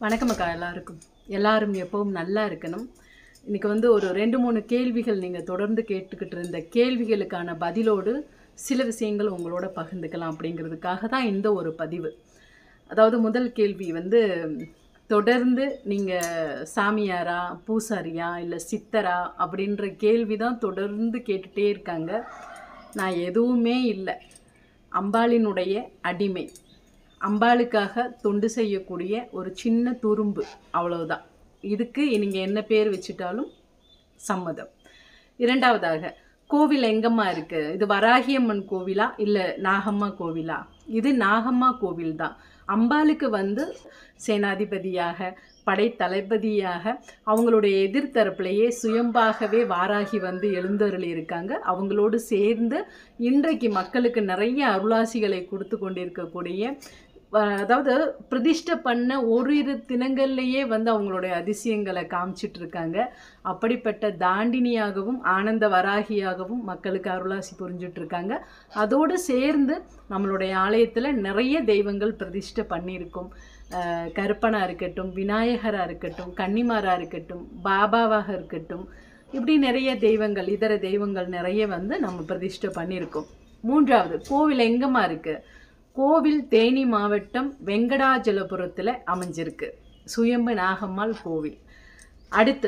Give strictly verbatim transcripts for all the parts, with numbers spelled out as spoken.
வணக்கம் அக்கா. எல்லாருக்கும் எல்லாரும் எப்பவும் நல்லா இருக்கணும். இன்றைக்கி வந்து ஒரு ரெண்டு மூணு கேள்விகள் நீங்கள் தொடர்ந்து கேட்டுக்கிட்டு இருந்த கேள்விகளுக்கான பதிலோடு சில விஷயங்கள் உங்களோட பகிர்ந்துக்கலாம் அப்படிங்கிறதுக்காக தான் இந்த ஒரு பதிவு. அதாவது முதல் கேள்வி வந்து, தொடர்ந்து நீங்கள் சாமியாரா, பூசாரியா, இல்லை சித்தரா அப்படின்ற கேள்வி தான் தொடர்ந்து கேட்டுகிட்டே இருக்காங்க. நான் எதுவுமே இல்லை, அம்பாளினுடைய அடிமை, அம்பாளுக்காக தொண்டு செய்யக்கூடிய ஒரு சின்ன துரும்பு, அவ்வளவுதான். இதுக்கு நீங்கள் என்ன பேர் வச்சுட்டாலும் சம்மதம். இரண்டாவதாக, கோவில் எங்கம்மா இருக்குது? இது வராகியம்மன் கோவிலா இல்லை நாகம்மா கோவிலா? இது நாகம்மா கோவில் தான். அம்பாளுக்கு வந்து சேனாதிபதியாக, படை தளபதியாக, அவங்களுடைய எதிர்த்தரப்புலையே சுயம்பாகவே வாராகி வந்து எழுந்தருளி இருக்காங்க. அவங்களோடு சேர்ந்து இன்றைக்கு மக்களுக்கு நிறைய அருளாசிகளை கொடுத்து கொண்டிருக்கக்கூடிய, அதாவது பிரதிஷ்டை பண்ண ஓரிரு தினங்கள்லேயே வந்து அவங்களுடைய அதிசயங்களை காமிச்சிட்டு இருக்காங்க. அப்படிப்பட்ட தாண்டினியாகவும் ஆனந்த வராகியாகவும் மக்களுக்கு அருளாசி புரிஞ்சிட்ருக்காங்க. அதோடு சேர்ந்து நம்மளுடைய ஆலயத்தில் நிறைய தெய்வங்கள் பிரதிஷ்டை பண்ணியிருக்கோம். கருப்பனாக இருக்கட்டும், விநாயகராக இருக்கட்டும், கன்னிமாராக இருக்கட்டும், பாபாவாக இருக்கட்டும், இப்படி நிறைய தெய்வங்கள், இதர தெய்வங்கள் நிறைய வந்து நம்ம பிரதிஷ்டை பண்ணியிருக்கோம். மூன்றாவது, கோவில் எங்கம்மா இருக்குது? கோவில் தேனி மாவட்டம் வெங்கடாஜலபுரத்தில் அமைஞ்சிருக்கு, சுயம்பு நாகம்மாள் கோவில். அடுத்து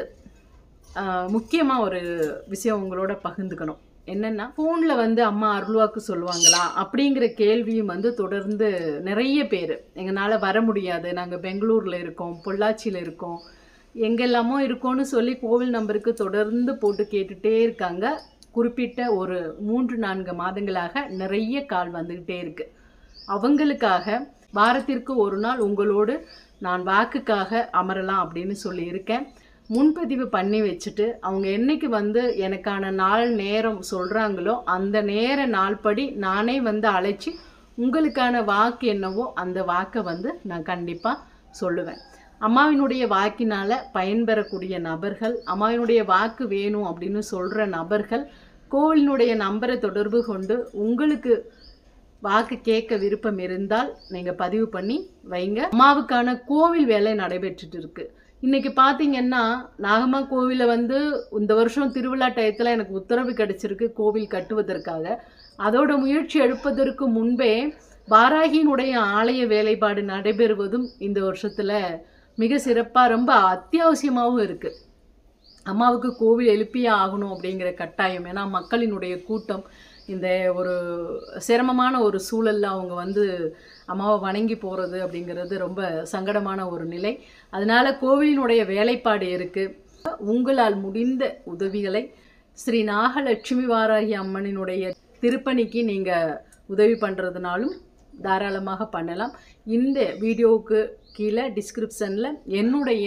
முக்கியமாக ஒரு விஷயம் உங்களோட பகிர்ந்துக்கணும். என்னென்னா, ஃபோனில் வந்து அம்மா அருள்வாக்கு சொல்லுவாங்களா அப்படிங்கிற கேள்வியும் வந்து தொடர்ந்து நிறைய பேர், எங்களால் வர முடியாது, நாங்கள் பெங்களூரில் இருக்கோம், பொள்ளாச்சியில் இருக்கோம், எங்கெல்லாமோ இருக்கோன்னு சொல்லி கோவில் நம்பருக்கு தொடர்ந்து போட்டு கேட்டுகிட்டே இருக்காங்க. குறிப்பிட்ட ஒரு மூன்று நான்கு மாதங்களாக நிறைய கால் வந்துக்கிட்டே இருக்குது. அவங்களுக்காக வாரத்திற்கு ஒரு நாள் உங்களோடு நான் வாக்குக்காக அமரலாம் அப்படின்னு சொல்லியிருக்கேன். முன்பதிவு பண்ணி வச்சுட்டு அவங்க என்றைக்கு வந்து எனக்கான நாள் நேரம் சொல்கிறாங்களோ அந்த நேர நாள்படி நானே வந்து அழைச்சி உங்களுக்கான வாக்கு என்னவோ அந்த வாக்கை வந்து நான் கண்டிப்பாக சொல்லுவேன். அம்மாவினுடைய வாக்கினால் பயன்பெறக்கூடிய நபர்கள், அம்மாவினுடைய வாக்கு வேணும் அப்படின்னு சொல்கிற நபர்கள் கோவிலினுடைய நம்பரை தொடர்பு கொண்டு உங்களுக்கு வாக்கு கேட்க விருப்பம் இருந்தால் நீங்கள் பதிவு பண்ணி வைங்க. அம்மாவுக்கான கோவில் வேலை நடைபெற்றுட்டு இருக்கு. இன்றைக்கி பார்த்தீங்கன்னா, நாகம்மா கோவிலை வந்து இந்த வருஷம் திருவிழா டயத்தில் எனக்கு உத்தரவு கிடைச்சிருக்கு கோவில் கட்டுவதற்காக. அதோட முயற்சி எடுப்பதற்கு முன்பே வாராகியினுடைய ஆலய வேலைப்பாடு நடைபெறுவதும் இந்த வருஷத்தில் மிக சிறப்பாக, ரொம்ப அத்தியாவசியமாகவும் இருக்குது. அம்மாவுக்கு கோவில் எழுப்பியே ஆகணும் அப்படிங்கிற கட்டாயம். ஏன்னா மக்களினுடைய கூட்டம், இந்த ஒரு சிரமமான ஒரு சூழலில் அவங்க வந்து அம்மாவை வணங்கி போகிறது அப்படிங்கிறது ரொம்ப சங்கடமான ஒரு நிலை. அதனால் கோவிலினுடைய வேலைப்பாடு இருக்குது. உங்களால் முடிந்த உதவிகளை ஸ்ரீ நாகலட்சுமி வாராகி அம்மனினுடைய திருப்பணிக்கு நீங்கள் உதவி பண்ணுறதுனாலும் தாராளமாக பண்ணலாம். இந்த வீடியோவுக்கு கீழே டிஸ்கிரிப்ஷனில் என்னுடைய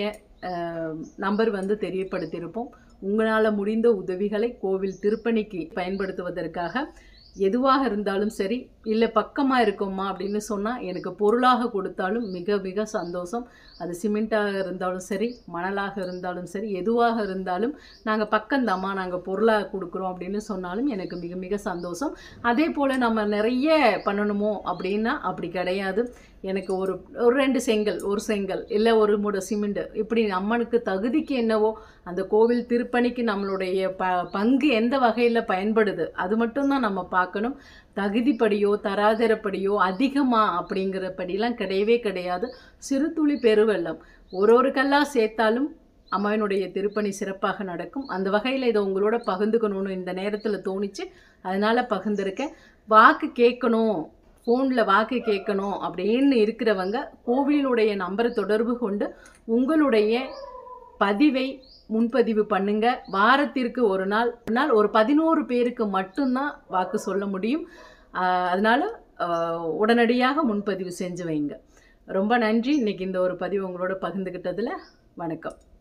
நம்பர் வந்து தெரியப்படுத்தியிருப்போம். உங்களால் முடிந்த உதவிகளை கோவில் திருப்பணிக்கு பயன்படுத்துவதற்காக எதுவாக இருந்தாலும் சரி, இல்லை பக்கமாக இருக்கோம்மா அப்படின்னு சொன்னால் எனக்கு பொருளாக கொடுத்தாலும் மிக மிக சந்தோஷம். அது சிமெண்ட்டாக இருந்தாலும் சரி, மணலாக இருந்தாலும் சரி, எதுவாக இருந்தாலும் நாங்கள் பக்கம்தாம்மா, நாங்கள் பொருளாக கொடுக்குறோம் அப்படின்னு சொன்னாலும் எனக்கு மிக மிக சந்தோஷம். அதே போல் நம்ம நிறைய பண்ணணுமோ அப்படின்னா அப்படி கிடையாது. எனக்கு ஒரு ஒரு ரெண்டு செங்கல், ஒரு செங்கல் இல்லை ஒரு மூட சிமெண்ட், இப்படி அம்மனுக்கு தகுதிக்கு என்னவோ அந்த கோவில் திருப்பணிக்கு நம்மளுடைய ப பங்கு எந்த வகையில் பயன்படுது அது மட்டும்தான் நம்ம பார்க்கணும். தகுதிப்படியோ தராதரப்படியோ அதிகமாக அப்படிங்கிறபடிலாம் கிடையவே கிடையாது. சிறு துளி பெருவெள்ளம், ஒரு ஒரு கல்லாக சேர்த்தாலும் அம்மாவினுடைய திருப்பணி சிறப்பாக நடக்கும். அந்த வகையில் இதை உங்களோட பகிர்ந்துக்கணும்னு இந்த நேரத்தில் தோணிச்சு, அதனால் பகிர்ந்துருக்கேன். வாக்கு கேட்கணும், ஃபோனில் வாக்கு கேட்கணும் அப்படின்னு இருக்கிறவங்க கோவிலுடைய நம்பரை தொடர்பு கொண்டு உங்களுடைய பதிவை முன்பதிவு பண்ணுங்க. வாரத்திற்கு ஒரு நாள் ஒரு நாள் ஒரு பதினோரு பேருக்கு மட்டும்தான் வாக்கு சொல்ல முடியும். அதனால் உடனடியாக முன்பதிவு செஞ்சு வைங்க. ரொம்ப நன்றி. இன்றைக்கி இந்த ஒரு பதிவு உங்களோட பகிர்ந்துக்கிட்டதில் வணக்கம்.